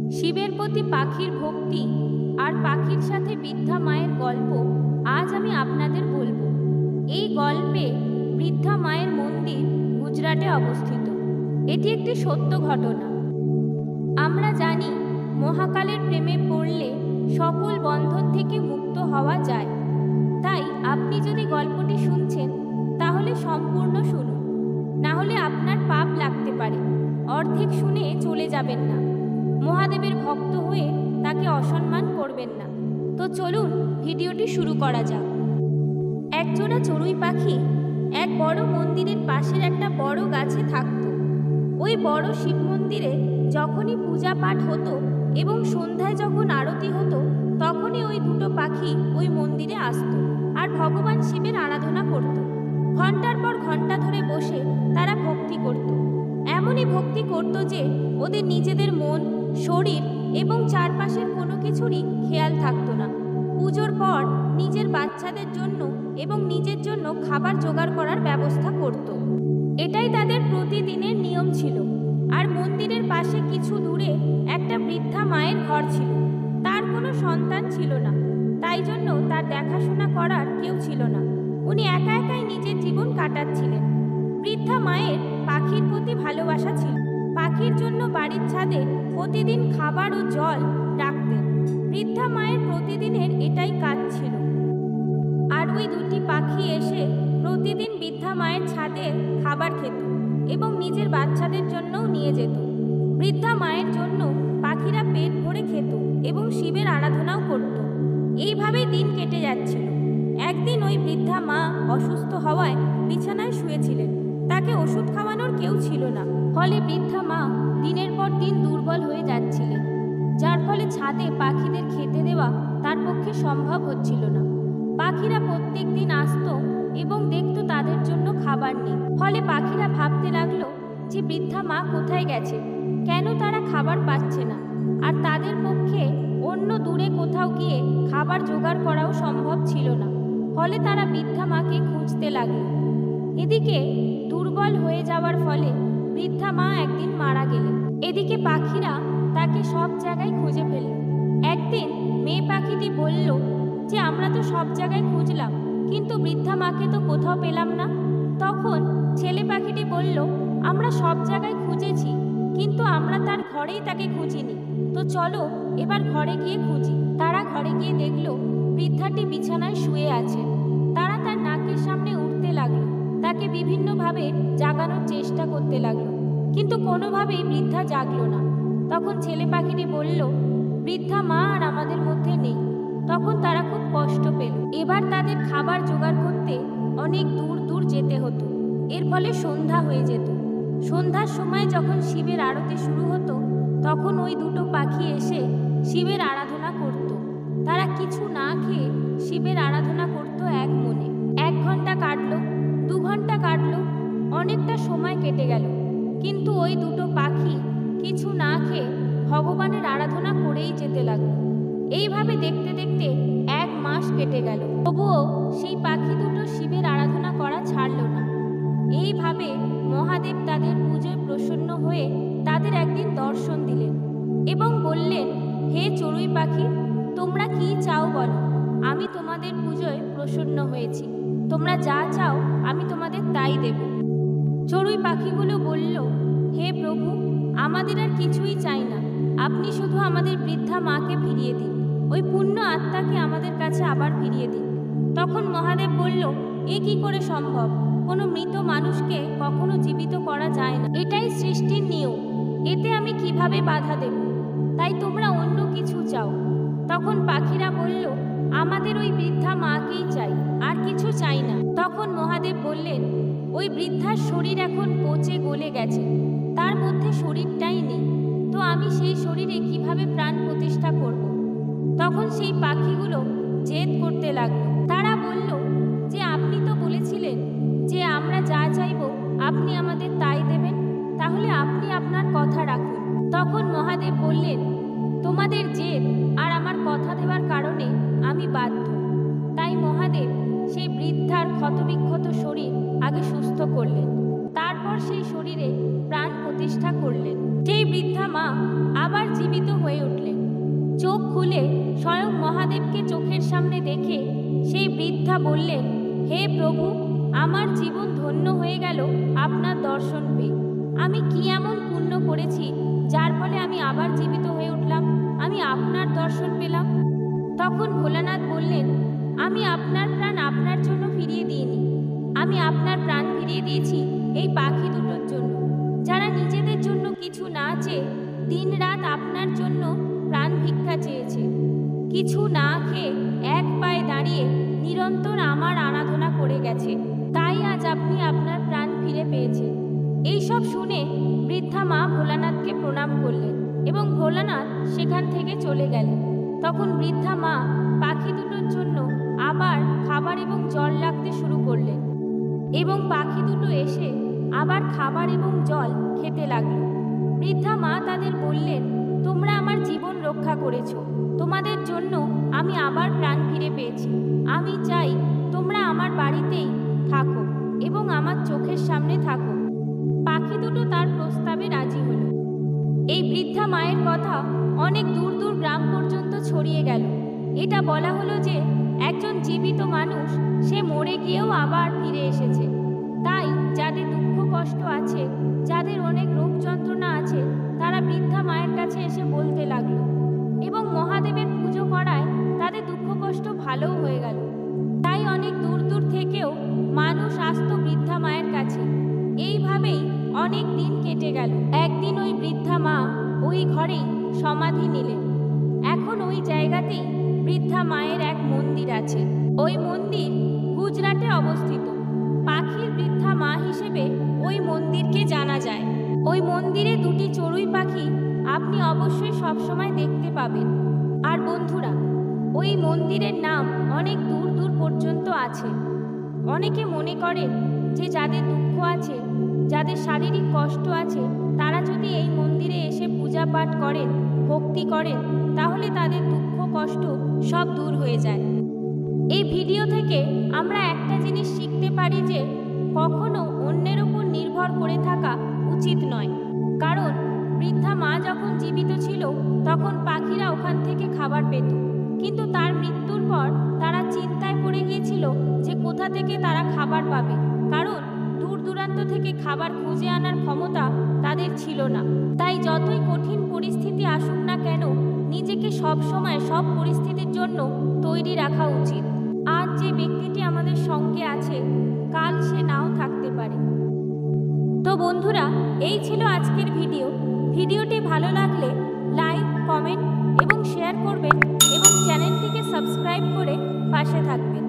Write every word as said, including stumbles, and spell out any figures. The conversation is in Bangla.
শিবের প্রতি পাখির ভক্তি আর পাখির সাথে বৃদ্ধা মায়ের গল্প আজ আমি আপনাদের বলবো। এই গল্পে বৃদ্ধা মায়ের মন্দির গুজরাটে অবস্থিত। এটি একটি সত্য ঘটনা। আমরা জানি মহাকালের প্রেমে পড়লে সকল বন্ধন থেকে মুক্ত হওয়া যায়। তাই আপনি যদি গল্পটি শুনছেন তাহলে সম্পূর্ণ শুনুন, না হলে আপনার পাপ লাগতে পারে। অর্ধেক শুনে চলে যাবেন না। মহাদেবের ভক্ত হয়ে তাকে অসম্মান করবেন না। তো চলুন ভিডিওটি শুরু করা যাক। একজোড়া চড়ুই পাখি এক বড় মন্দিরের পাশের একটা বড় গাছে থাকত। ওই বড় শিব মন্দিরে যখনই পূজা পাঠ হতো এবং সন্ধ্যায় যখন আরতি হতো তখনই ওই দুটো পাখি ওই মন্দিরে আসতো আর ভগবান শিবের আরাধনা করত। ঘন্টার পর ঘন্টা ধরে বসে তারা ভক্তি করত। এমনই ভক্তি করত যে ওদের নিজেদের মন, শরীর এবং চারপাশের কোনো কিছুরই খেয়াল থাকতো না। পুজোর পর নিজের বাচ্চাদের জন্য এবং নিজের জন্য খাবার জোগাড় করার ব্যবস্থা করত। এটাই তাদের প্রতিদিনের নিয়ম ছিল। আর মন্দিরের পাশে কিছু দূরে একটা বৃদ্ধা মায়ের ঘর ছিল। তার কোনো সন্তান ছিল না, তাই জন্য তার দেখাশোনা করার কেউ ছিল না। উনি একা একাই নিজের জীবন কাটাচ্ছিলেন। বৃদ্ধা মায়ের পাখির প্রতি ভালোবাসা ছিল। পাখির জন্য বাড়ির ছাদে প্রতিদিন খাবার ও জল রাখতেন। বৃদ্ধা মায়ের প্রতিদিনের এটাই কাজ ছিল। আর ওই দুটি পাখি এসে প্রতিদিন বৃদ্ধা মায়ের ছাদে খাবার খেত এবং নিজের বাচ্চাদের জন্যও নিয়ে যেত। বৃদ্ধা মায়ের জন্য পাখিরা পেট ভরে খেত এবং শিবের আরাধনাও করত। এইভাবেই দিন কেটে যাচ্ছিল। একদিন ওই বৃদ্ধা মা অসুস্থ হওয়ায় বিছানায় শুয়েছিলেন। তাকে ওষুধ খাওয়ানোর কেউ ছিল না। ফলে বৃদ্ধা মা দিনের পর দিন দুর্বল হয়ে যাচ্ছিলেন, যার ফলে ছাদে পাখিদের খেতে দেওয়া তার পক্ষে সম্ভব হচ্ছিল না। পাখিরা প্রত্যেক দিন আসতো এবং দেখতো তাদের জন্য খাবার নেই। ফলে পাখিরা ভাবতে লাগলো যে বৃদ্ধা মা কোথায় গেছে, কেন তারা খাবার পাচ্ছে না। আর তাদের পক্ষে অন্য দূরে কোথাও গিয়ে খাবার জোগাড় করাও সম্ভব ছিল না। ফলে তারা বৃদ্ধা মাকে খুঁজতে লাগলো। এদিকে দুর্বল হয়ে যাওয়ার ফলে বৃদ্ধা মা একদিন মারা গেলেন। এদিকে পাখিরা তাকে সব জায়গায় খুঁজে ফেলল। একদিন মেয়ে পাখিটি বলল যে আমরা তো সব জায়গায় খুঁজলাম, কিন্তু বৃদ্ধা মাকে তো কোথাও পেলাম না। তখন ছেলে পাখিটি বলল আমরা সব জায়গায় খুঁজেছি, কিন্তু আমরা তার ঘরেই তাকে খুঁজিনি। তো চলো এবার ঘরে গিয়ে খুঁজি। তারা ঘরে গিয়ে দেখল বৃদ্ধাটি বিছানায় শুয়ে আছে। তারা তার নাকের সামনে উঠতে লাগলো, তাকে বিভিন্নভাবে জাগানোর চেষ্টা করতে লাগলো, কিন্তু কোনোভাবেই বৃদ্ধা জাগলো না। তখন ছেলে পাখিটি বলল বৃদ্ধা মা আর আমাদের মধ্যে নেই। তখন তারা খুব কষ্ট পেল। এবার তাদের খাবার জোগাড় করতে অনেক দূর দূর যেতে হতো। এর ফলে সন্ধ্যা হয়ে যেত। সন্ধ্যার সময় যখন শিবের আরতি শুরু হতো তখন ওই দুটো পাখি এসে শিবের আরাধনা করত। তারা কিছু না খেয়ে শিবের আরাধনা করত এক মনে। এক ঘন্টা কাটলো, দু ঘন্টা কাটলো, অনেকটা সময় কেটে গেল, কিন্তু ওই দুটো পাখি কিছু না খেয়ে ভগবানের আরাধনা করেই যেতে লাগলো। এইভাবে দেখতে দেখতে এক মাস কেটে গেল, তবুও সেই পাখি দুটো শিবের আরাধনা করা ছাড়ল না। এইভাবে মহাদেব তাদের পুজোয় প্রসন্ন হয়ে তাদের একদিন দর্শন দিলেন এবং বললেন, হে চড়ুই পাখি, তোমরা কি চাও বলো, আমি তোমাদের পুজোয় প্রসন্ন হয়েছি। তোমরা যা চাও আমি তোমাদের তাই দেব। চড়ুই পাখিগুলো বলল, হে প্রভু, আমাদের আর কিছুই চাই না, আপনি শুধু আমাদের বৃদ্ধা মাকে ফিরিয়ে দিন, ওই পুণ্য আত্মাকে আমাদের কাছে আবার ফিরিয়ে দিন। তখন মহাদেব বলল, এ কি করে সম্ভব? কোনো মৃত মানুষকে কখনো জীবিত করা যায় না, এটাই সৃষ্টির নিয়ম। এতে আমি কিভাবে বাধা দেব? তাই তোমরা অন্য কিছু চাও। তখন পাখিরা বলল, আমাদের ওই বৃদ্ধা মাকেই চাই, আর কিছু চাই না। তখন মহাদেব বললেন, ওই বৃদ্ধার শরীর এখন পচে গলে গেছে, তার মধ্যে শরীরটাই নেই, তো আমি সেই শরীরে কিভাবে প্রাণ প্রতিষ্ঠা করব? তখন সেই পাখিগুলো জেদ করতে লাগলো। তারা বলল যে আপনি তো বলেছিলেন যে আমরা যা চাইব আপনি আমাদের তাই দেবেন, তাহলে আপনি আপনার কথা রাখুন। তখন মহাদেব বললেন, তোমাদের জেদ আর আমার কথা দেওয়ার কারণে আমি বাধ্য। তাই মহাদেব সেই বৃদ্ধার ক্ষতবিক্ষত শরীর আগে সুস্থ করলেন, তারপর সেই শরীরে প্রাণ প্রতিষ্ঠা করলেন। সেই বৃদ্ধা মা আবার জীবিত হয়ে খুলে স্বয়ং মহাদেবকে চোখের সামনে দেখে সেই বৃদ্ধা বললেন, হে প্রভু, আমার জীবন ধন্য হয়ে গেল আপনার দর্শন পেয়ে। আমি কি এমন পুণ্য করেছি যার ফলে আমি আবার জীবিত হয়ে উঠলাম, আমি আপনার দর্শন পেলাম? তখন ভোলানাথ বললেন, আমি আপনার প্রাণ আপনার জন্য ফিরিয়ে দিইনি, আমি আপনার প্রাণ ফিরিয়ে দিয়েছি এই পাখি দুটোর জন্য, যারা নিজেদের জন্য কিছু না চেয়ে দিন রাত আপনার জন্য প্রাণ ভিক্ষা চেয়েছে। কিছু না খেয়ে এক পায়ে দাঁড়িয়ে নিরন্তর আমার আরাধনা করে গেছে, তাই আজ আপনি আপনার প্রাণ ফিরে পেয়েছেন। এইসব শুনে বৃদ্ধা মা ভোলানাথকে প্রণাম করলেন এবং ভোলানাথ সেখান থেকে চলে গেলেন। তখন বৃদ্ধা মা পাখি দুটোর জন্য আবার খাবার এবং জল রাখতে শুরু করলেন এবং পাখি দুটো এসে আবার খাবার এবং জল খেতে লাগলো। বৃদ্ধা মা তাদের বললেন, তোমরা আমার জীবন রক্ষা করেছো, তোমাদের জন্য আমি আবার প্রাণ ফিরে পেয়েছি। আমি চাই তোমরা আমার বাড়িতেই থাকো এবং আমার চোখের সামনে থাকো। পাখি দুটো তার প্রস্তাবে রাজি হলো। এই বৃদ্ধা মায়ের কথা অনেক দূর দূর গ্রাম পর্যন্ত ছড়িয়ে গেল। এটা বলা হলো যে একজন জীবিত মানুষ সে মরে গিয়েও আবার ফিরে এসেছে। তাই যাদের দুঃখ কষ্ট আছে, যাদের অনেক রোগ যন্ত্রণা আছে, তারা বৃদ্ধা মায়ের কাছে এসে বলতে লাগলো এবং মহাদেবের পুজো করায় তাদের দুঃখ কষ্ট ভালোও হয়ে গেল। তাই অনেক দূর দূর থেকেও মানুষ আসতো বৃদ্ধা মায়ের কাছে। এইভাবেই অনেক দিন কেটে গেল। একদিন ওই বৃদ্ধা মা ওই ঘরেই সমাধি নিলেন। এখন ওই জায়গাতেই বৃদ্ধা মায়ের এক মন্দির আছে। ওই মন্দির গুজরাটে অবস্থিত। পাখির বৃদ্ধা মা হিসেবে ওই মন্দিরকে জানা যায়। ওই মন্দিরে দুটি চড়ুই পাখি আপনি অবশ্যই সবসময় দেখতে পাবেন। আর বন্ধুরা, ওই মন্দিরের নাম অনেক দূর দূর পর্যন্ত আছে। অনেকে মনে করেন যে যাদের দুঃখ আছে, যাদের শারীরিক কষ্ট আছে, তারা যদি এই মন্দিরে এসে পূজা পাঠ করেন, ভক্তি করেন, তাহলে তাদের দুঃখ কষ্ট সব দূর হয়ে যায়। এই ভিডিও থেকে আমরা একটা জিনিস শিখতে পারি যে কখনো অন্যের উপর নির্ভর করে থাকা উচিত নয়। কারণ বৃদ্ধা মা যখন জীবিত ছিল তখন পাখিরা ওখান থেকে খাবার পেত, কিন্তু তার মৃত্যুর পর তারা চিন্তায় পড়ে গিয়েছিল যে কোথা থেকে তারা খাবার পাবে, কারণ দূর দূরান্ত থেকে খাবার খুঁজে আনার ক্ষমতা তাদের ছিল না। তাই যতই কঠিন পরিস্থিতি আসুক না কেন, নিজেকে সব সময় সব পরিস্থিতির জন্য তৈরি রাখা উচিত। আজ যে ব্যক্তিটি আমাদের সঙ্গে আছে, কাল সে নাও থাকতে পারে। তো বন্ধুরা, এই ছিল আজকের ভিডিও। ভিডিওটি ভালো লাগলে লাইক, কমেন্ট এবং শেয়ার করবেন এবং চ্যানেলটিকে সাবস্ক্রাইব করে পাশে থাকবেন।